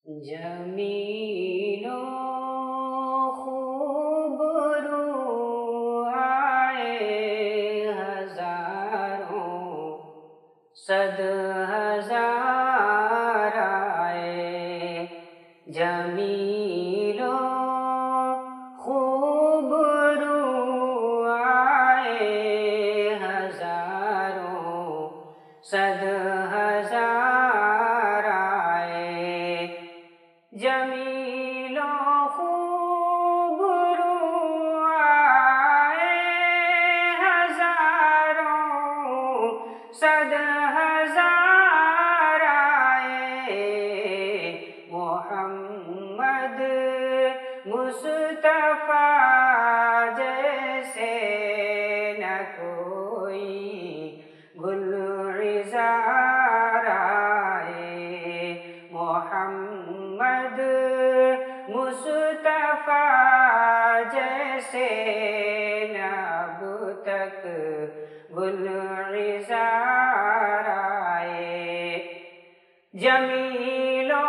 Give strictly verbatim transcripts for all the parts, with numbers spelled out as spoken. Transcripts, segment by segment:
جمیل و خوبرو آئے ہزاروں صد ہزار آئے، جمیل و خوبرو آئے ہزاروں صد ہزار آئے، جمیل و خوبرو آئے ہزاروں صد ہزار آئے، محمد مصطفیٰ جیسے نہ کوئی گلزار آئے، محمد مصطفیٰ جیسے نہ اب تک گلزار آئے، جمیل و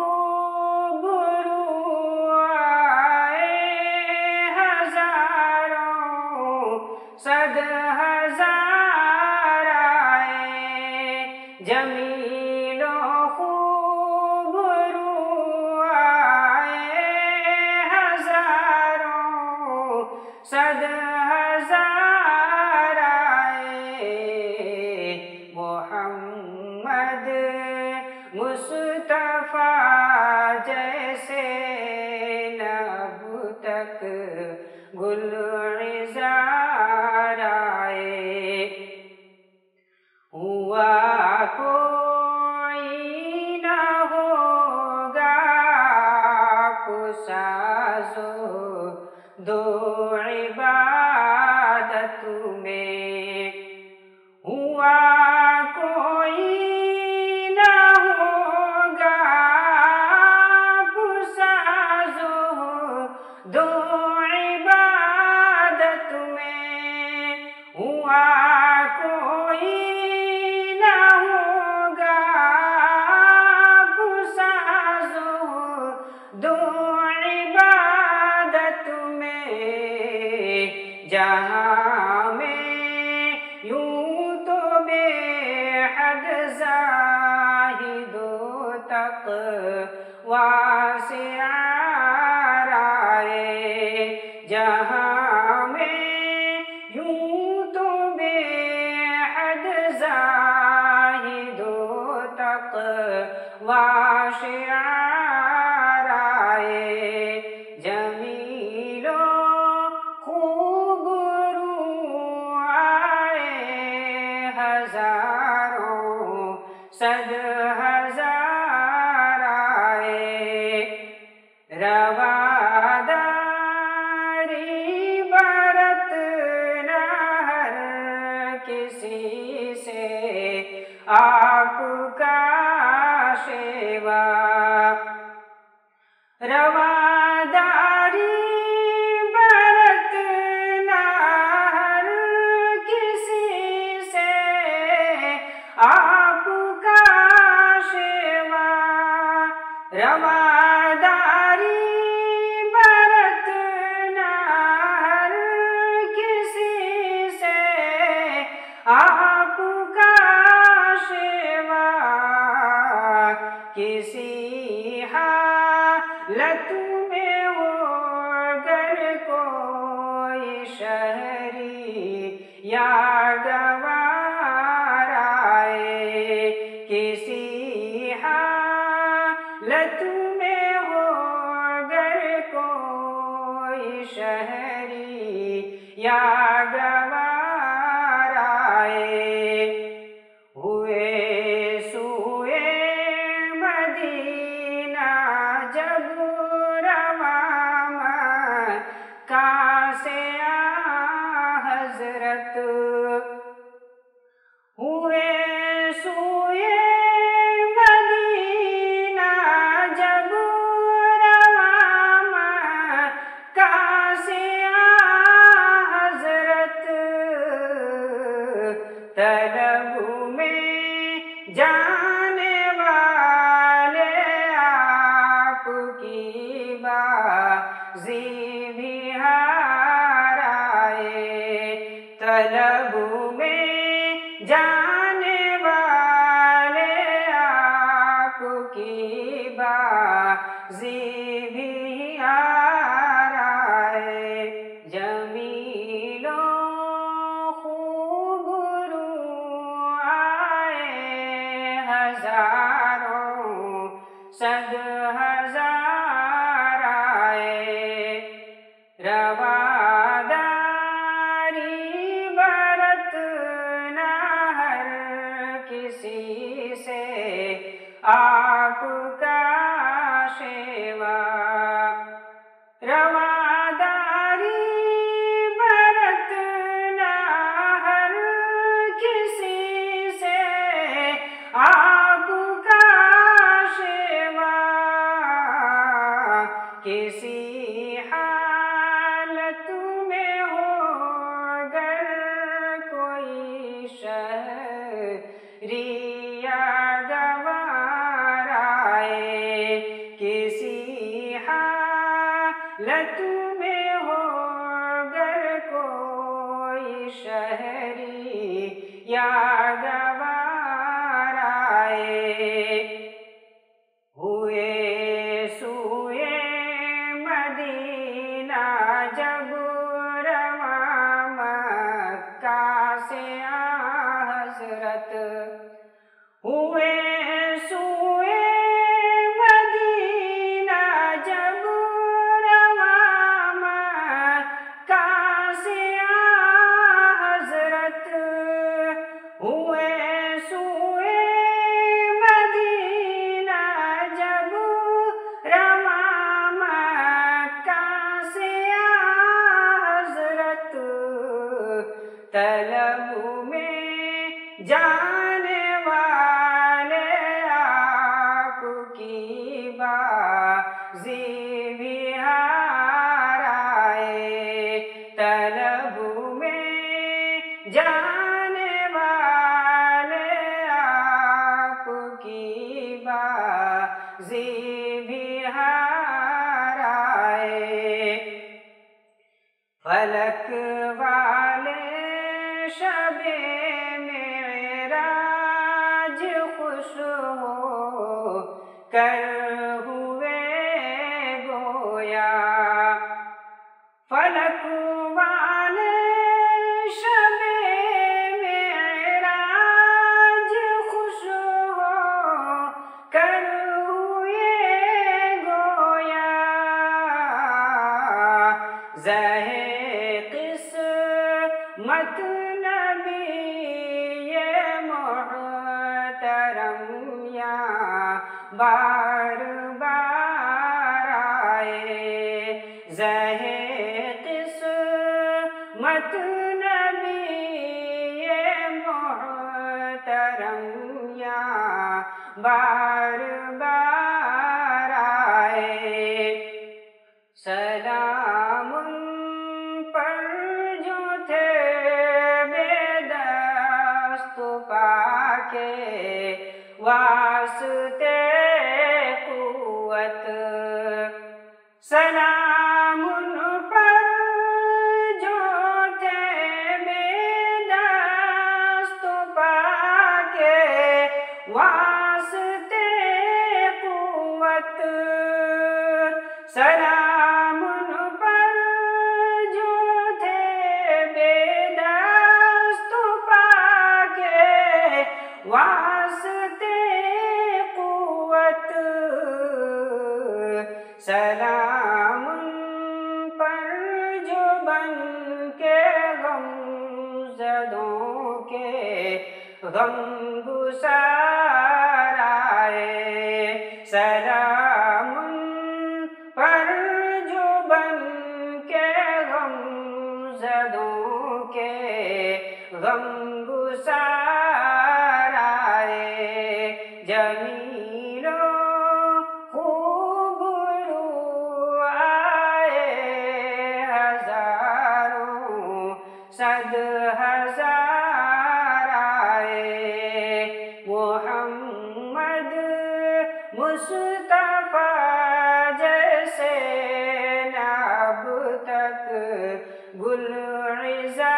خوبرو آئے ہزاروں صد ہزار آئے، جمیل و خوبرو آئے ہزاروں صد ہزار آئے، محمد مصطفیٰ جیسے نہ اب تک گلزار آئے، ہوا کوئی نہ ہوگا آپ سازو دو عبادت میں، ہوا کوئی نہ ہوگا آپ سازو دو عبادت میں، ہوا کوئی نہ ہوگا آپ سازو دو عبادت میں، جہاں میں یوں تو بے حد زاہد و تقویٰ سے عار آئے، جہاں میں یوں تو بے حد زاہد و تقویٰ سے عار آئے، جمیل و خوبرو آئے ہزاروں صد ہزار آئے، رواداری برتنا ہر کسی سے آپ کا شیوا، رواداری برتنا ہر کسی سے آپ کا شیوا، رواداری برتنا ہر کسی سے آپ کا شیوا، کسی حالت میں ہو گر کوئی شہری یا گوار آئے، کسی حالت میں ہو گر کوئی شہری یا گوار آئے، ہوئے سوئے مدینہ جب رواں مکہ سے حضرت، ہوئے سوئے مدینہ جب رواں مکہ سے حضرت، کی بازی بھی ہار آئے، طلب میں جانے والے آپ کی بازی بھی ہار آئے، جمیل و خوب رو آئے ہزاروں صد ہزار آئے، رواداری برتنا ہر کسی سے آپ کا شیوا، رواداری برتنا ہر کسی سے آپ کا شیوا، کسی حالت میں ہو گر کوئی شہری یا گوار آئے، کسی حالت میں ہو گر کوئی شہری یا گوار آئے، ہوئے سوئے مدینہ جب رواں مکہ سے آن حضرت، ہوئے سوئے مدینہ جب رواں مکہ سے آن حضرت، ہوئے سوئے مدینہ جب رواں مکہ سے آن حضرت، طلب میں جانے والے آپ کی بازی بھی ہار آئے، طلب میں جانے والے آپ کی بازی بھی ہار آئے، فلک والے شب معراج خوش ہو کر ہوئے گویا، فلک والے شب معراج خوش ہو کر ہوئے گویا، زہے قسمت نبی یہ محترم یہاں بار بار آئے، زہے قسمت نبی یہ محترم یہاں بار بار آئے، سلام ان پر جو تھے بے دست پا کے واسطے قوت، سلام ان پر جو تھے بے دست پا کے واسطے قوت، سلام ان پر جو تھے بے دست پا کے واسطے قوت، سلام ان پر جو بن کے غم زدوں کے غم گسار آئے، سلام ان پر جو بن کے غم زدوں کے غم گسار آئے، جمیل و خوب رو آئے ہزاروں صد ہزار آئے، محمد مصطفیٰ گل عزت